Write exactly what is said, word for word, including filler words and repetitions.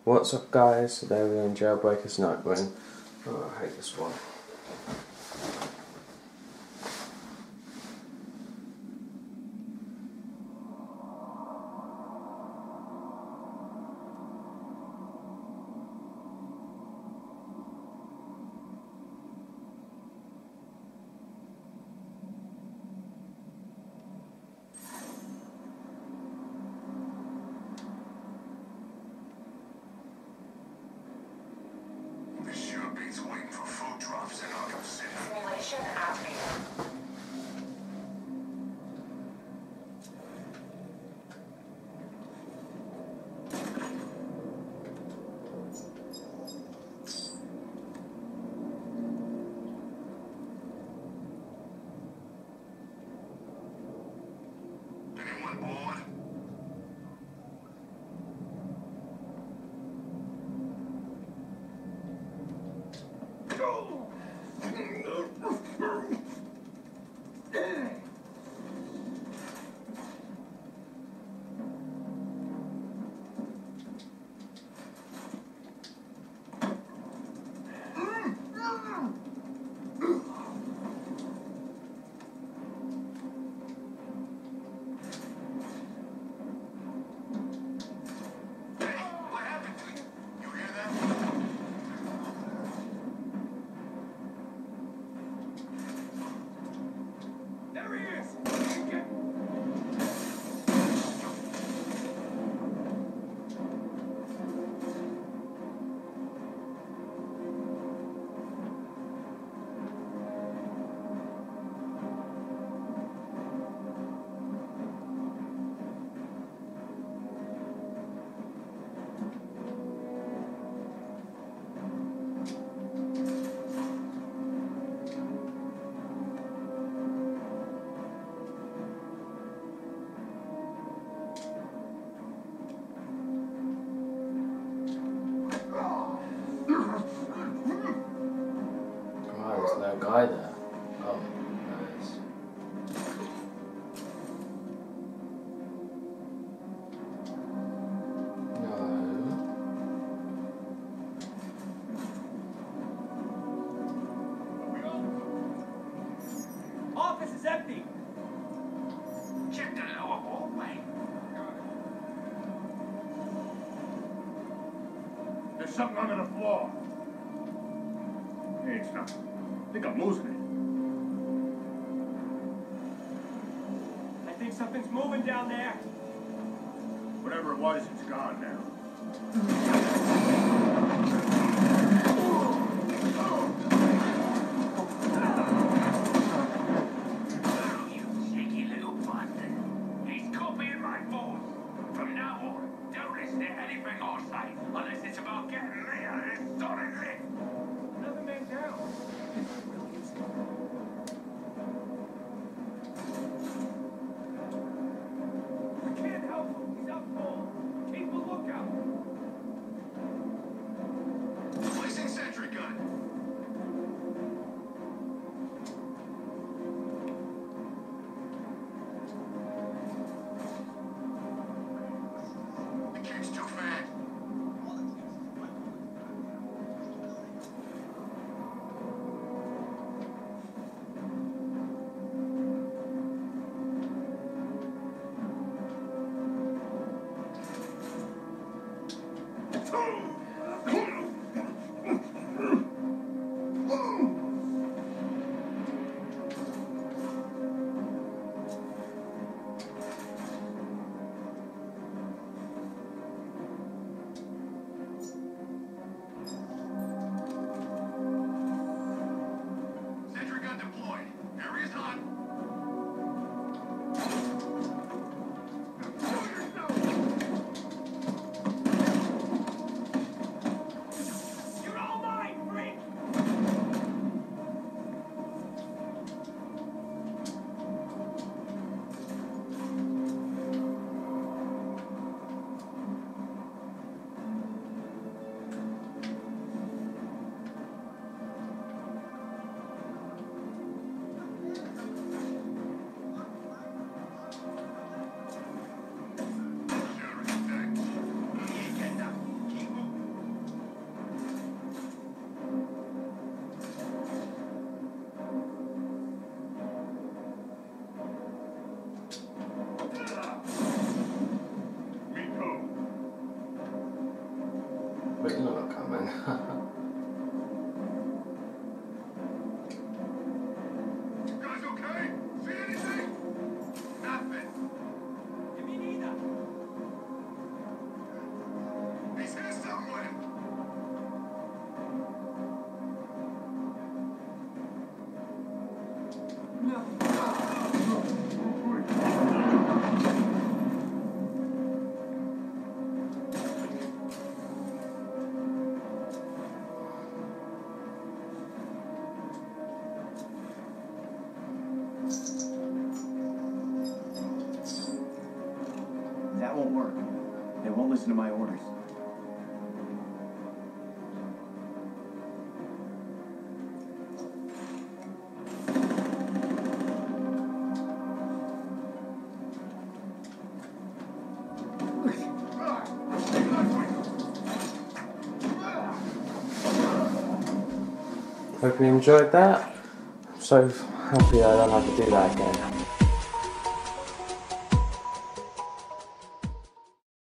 What's up guys, today we're doing Jailbreakers Nightwing. Oh, I hate this one. Beats waiting for food drops in Arkham City. Simulation active. Anyone bored? There's no guy there. Oh, there is. No. Office is empty. Check the lower hallway. There's something under the floor. Hey, it's nothing. I think I'm losing I think something's moving down there. it. Whatever it was, it's gone now. You shaky little bastard. He's copying my phone. From now on, don't listen to anything I say unless it's about getting me out of this solid lift. Another man down. We can't help him. He's out cold. Keep a lookout. Placing sentry gun. The kid's too fast. but you're not coming. You guys okay? See anything? Nothing. Me neither. He's here somewhere. That won't work. They won't listen to my orders. Hope you enjoyed that. I'm so happy I don't have to do that again.